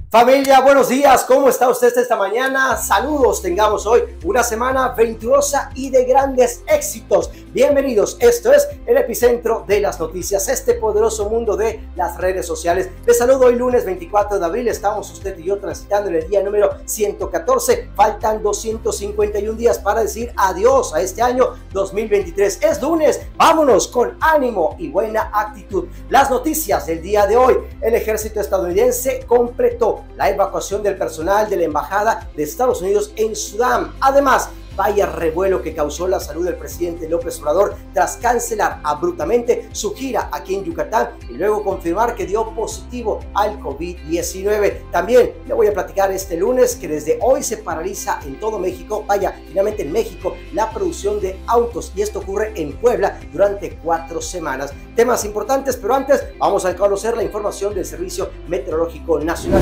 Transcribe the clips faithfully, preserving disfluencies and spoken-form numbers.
Familia, buenos días, ¿cómo está usted esta mañana? Saludos, tengamos hoy una semana venturosa y de grandes éxitos. Bienvenidos, esto es el epicentro de las noticias, este poderoso mundo de las redes sociales. Les saludo hoy lunes veinticuatro de abril, estamos usted y yo transitando en el día número ciento catorce. Faltan doscientos cincuenta y un días para decir adiós a este año dos mil veintitrés. Es lunes, vámonos con ánimo y buena actitud. Las noticias del día de hoy: el ejército estadounidense completó la evacuación del personal de la embajada de Estados Unidos en Sudán. Además, vaya revuelo que causó la salud del presidente López Obrador tras cancelar abruptamente su gira aquí en Yucatán y luego confirmar que dio positivo al COVID diecinueve. También le voy a platicar este lunes que desde hoy se paraliza en todo México, vaya, finalmente en México, la producción de autos, y esto ocurre en Puebla durante cuatro semanas. Temas importantes, pero antes vamos a conocer la información del Servicio Meteorológico Nacional.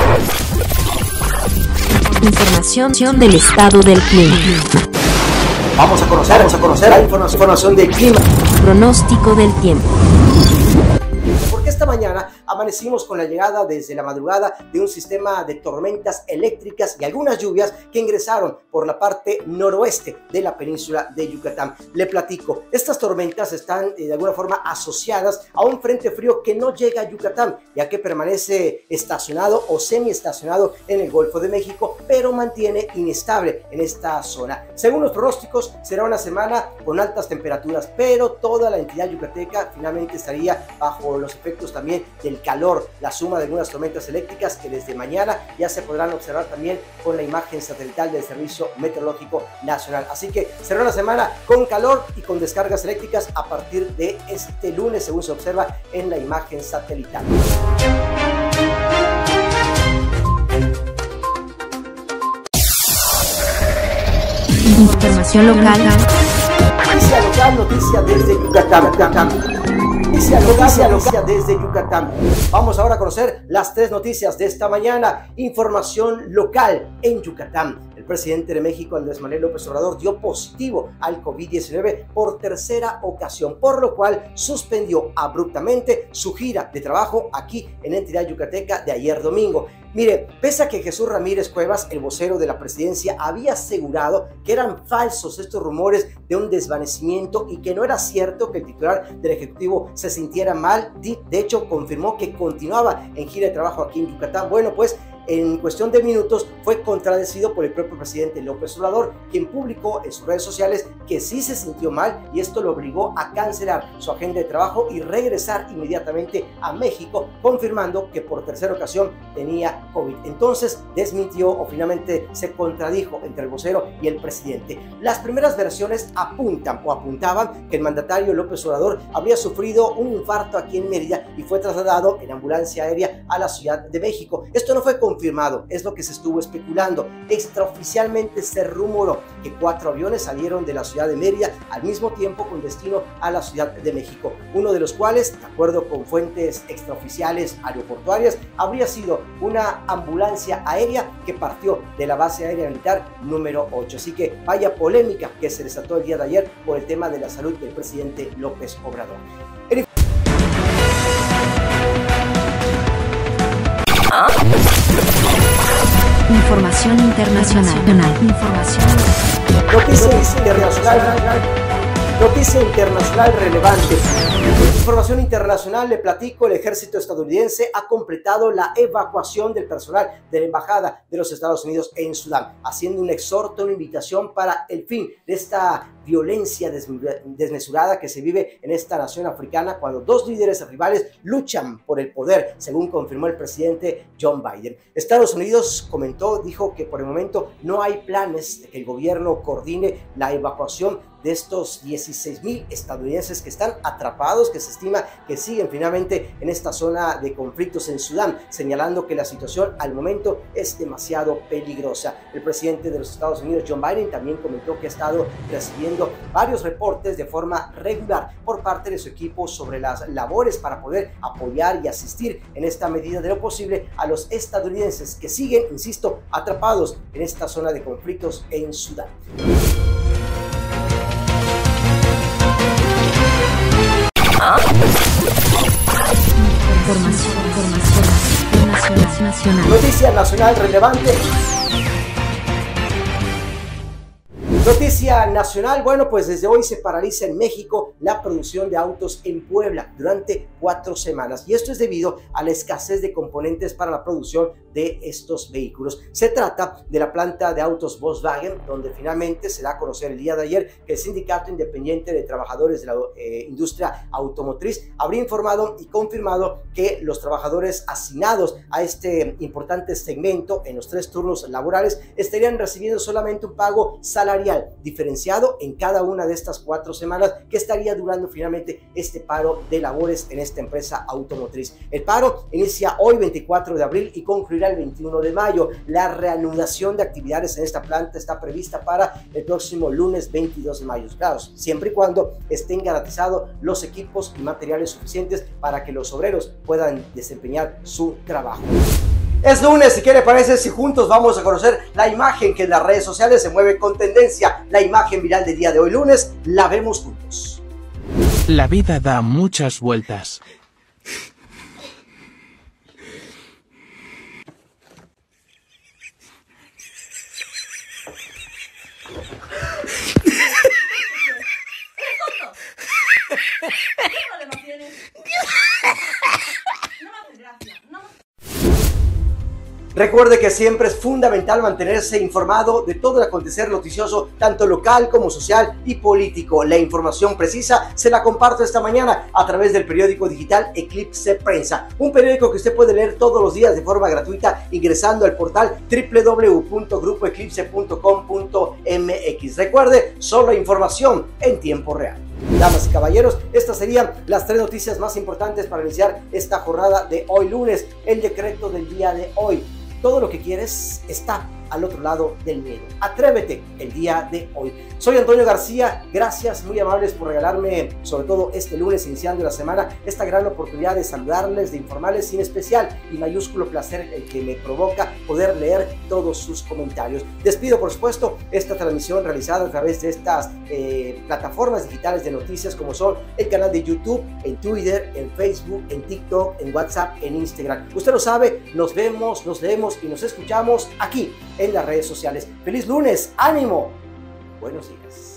Información del estado del clima. Vamos a conocer, vamos a conocer la información del clima. Pronóstico del tiempo. Porque esta mañana amanecimos con la llegada desde la madrugada de un sistema de tormentas eléctricas y algunas lluvias que ingresaron por la parte noroeste de la península de Yucatán. Le platico, estas tormentas están eh, de alguna forma asociadas a un frente frío que no llega a Yucatán, ya que permanece estacionado o semiestacionado en el Golfo de México, pero mantiene inestable en esta zona. Según los pronósticos, será una semana con altas temperaturas, pero toda la entidad yucateca finalmente estaría bajo los efectos también del calor, la suma de algunas tormentas eléctricas que desde mañana ya se podrán observar también con la imagen satelital del Servicio Meteorológico Nacional. Así que será una semana con calor y con descargas eléctricas a partir de este lunes, según se observa en la imagen satelital. Información local. Noticia local, noticia desde Yucatán. Noticia local, noticia desde Yucatán. Vamos ahora a conocer las tres noticias de esta mañana. Información local en Yucatán. El presidente de México, Andrés Manuel López Obrador, dio positivo al COVID diecinueve por tercera ocasión, por lo cual suspendió abruptamente su gira de trabajo aquí en la entidad yucateca de ayer domingo. Mire, pese a que Jesús Ramírez Cuevas, el vocero de la presidencia, había asegurado que eran falsos estos rumores de un desvanecimiento y que no era cierto que el titular del Ejecutivo se sintiera mal, de hecho confirmó que continuaba en gira de trabajo aquí en Yucatán. Bueno, pues en cuestión de minutos fue contradecido por el propio presidente López Obrador, quien publicó en sus redes sociales que sí se sintió mal y esto lo obligó a cancelar su agenda de trabajo y regresar inmediatamente a México, confirmando que por tercera ocasión tenía COVID. Entonces desmintió o finalmente se contradijo entre el vocero y el presidente. Las primeras versiones apuntan o apuntaban que el mandatario López Obrador habría sufrido un infarto aquí en Mérida y fue trasladado en ambulancia aérea a la Ciudad de México. Esto no fue confirmado confirmado, es lo que se estuvo especulando. Extraoficialmente se rumoró que cuatro aviones salieron de la ciudad de Mérida al mismo tiempo con destino a la Ciudad de México, uno de los cuales, de acuerdo con fuentes extraoficiales aeroportuarias, habría sido una ambulancia aérea que partió de la base aérea militar número ocho. Así que vaya polémica que se desató el día de ayer por el tema de la salud del presidente López Obrador. En Información internacional. Información. Noticia internacional. Noticia internacional relevante. Información internacional, le platico, el ejército estadounidense ha completado la evacuación del personal de la embajada de los Estados Unidos en Sudán, haciendo un exhorto, una invitación para el fin de esta violencia desmesurada que se vive en esta nación africana cuando dos líderes rivales luchan por el poder, según confirmó el presidente Joe Biden. Estados Unidos comentó, dijo que por el momento no hay planes de que el gobierno coordine la evacuación de estos dieciséis mil estadounidenses que están atrapados, que se estima que siguen finalmente en esta zona de conflictos en Sudán, señalando que la situación al momento es demasiado peligrosa. El presidente de los Estados Unidos, Joe Biden, también comentó que ha estado recibiendo varios reportes de forma regular por parte de su equipo sobre las labores para poder apoyar y asistir en esta medida de lo posible a los estadounidenses que siguen, insisto, atrapados en esta zona de conflictos en Sudán. Información, información. Nacional. Nacional. Noticia nacional relevante. Noticia nacional, bueno, pues desde hoy se paraliza en México la producción de autos en Puebla durante cuatro semanas. Y esto es debido a la escasez de componentes para la producción de estos vehículos. Se trata de la planta de autos Volkswagen, donde finalmente se da a conocer el día de ayer que el Sindicato Independiente de Trabajadores de la eh, Industria Automotriz habría informado y confirmado que los trabajadores asignados a este importante segmento en los tres turnos laborales estarían recibiendo solamente un pago salarial diferenciado en cada una de estas cuatro semanas que estaría durando finalmente este paro de labores en esta empresa automotriz. El paro inicia hoy veinticuatro de abril y concluirá el veintiuno de mayo. La reanudación de actividades en esta planta está prevista para el próximo lunes veintidós de mayo, claro, siempre y cuando estén garantizados los equipos y materiales suficientes para que los obreros puedan desempeñar su trabajo. Es lunes y ¿qué le parece si juntos vamos a conocer la imagen que en las redes sociales se mueve con tendencia? La imagen viral del día de hoy lunes, la vemos juntos. La vida da muchas vueltas. ¿Qué problema tienes? No me haces gracia, no me... Recuerde que siempre es fundamental mantenerse informado de todo el acontecer noticioso, tanto local como social y político. La información precisa se la comparto esta mañana a través del periódico digital Eclipse Prensa, un periódico que usted puede leer todos los días de forma gratuita ingresando al portal doble u doble u doble u punto grupo eclipse punto com punto m x. Recuerde, solo información en tiempo real. Damas y caballeros, estas serían las tres noticias más importantes para iniciar esta jornada de hoy lunes. El decreto del día de hoy: todo lo que quieres está al otro lado del miedo. Atrévete el día de hoy. Soy Antonio García, gracias muy amables por regalarme, sobre todo este lunes iniciando la semana, esta gran oportunidad de saludarles, de informarles, sin especial y mayúsculo placer el que me provoca poder leer todos sus comentarios. Despido por supuesto esta transmisión realizada a través de estas eh, plataformas digitales de noticias como son el canal de YouTube, en Twitter, en Facebook, en TikTok, en WhatsApp, en Instagram. Usted lo sabe, nos vemos, nos leemos y nos escuchamos aquí en las redes sociales. ¡Feliz lunes! ¡Ánimo! Buenos días.